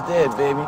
dead, baby.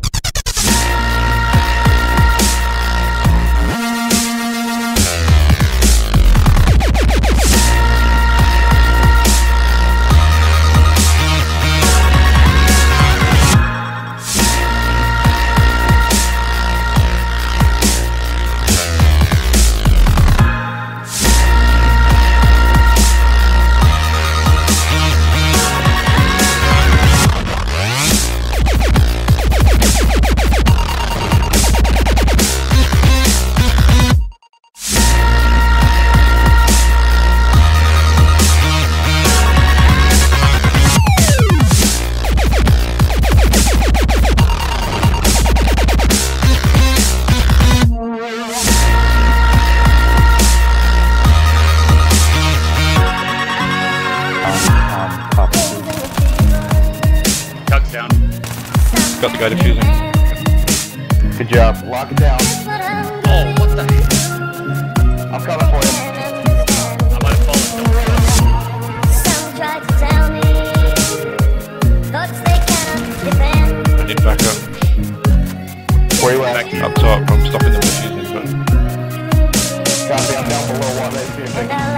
Got the guy defusing. Good job. Lock it down. Oh, what the heck? I'm coming for you. I might have fallen. Some try to tell me thoughts they cannot defend. I need back up. Where you at? Back up top. I'm stopping them defusing, but Copy, I'm down below one. Let's see if they can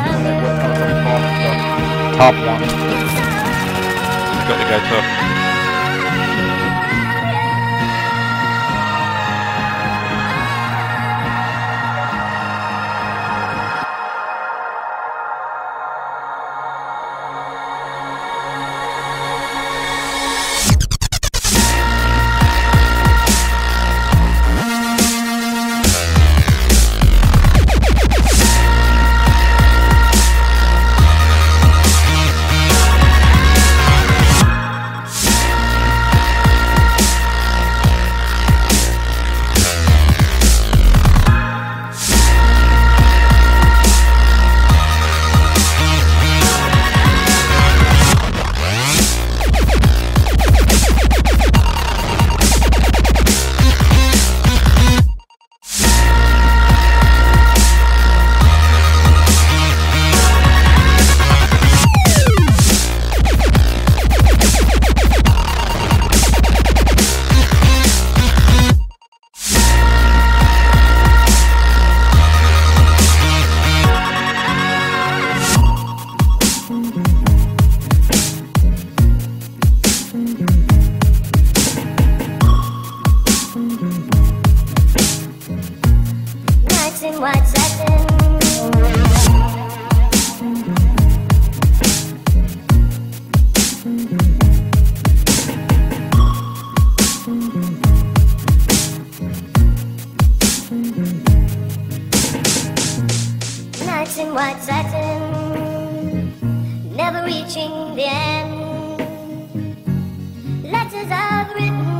top one. got the guy top. Nights in white satin. Nights in white satin, never reaching the end. Letters I've written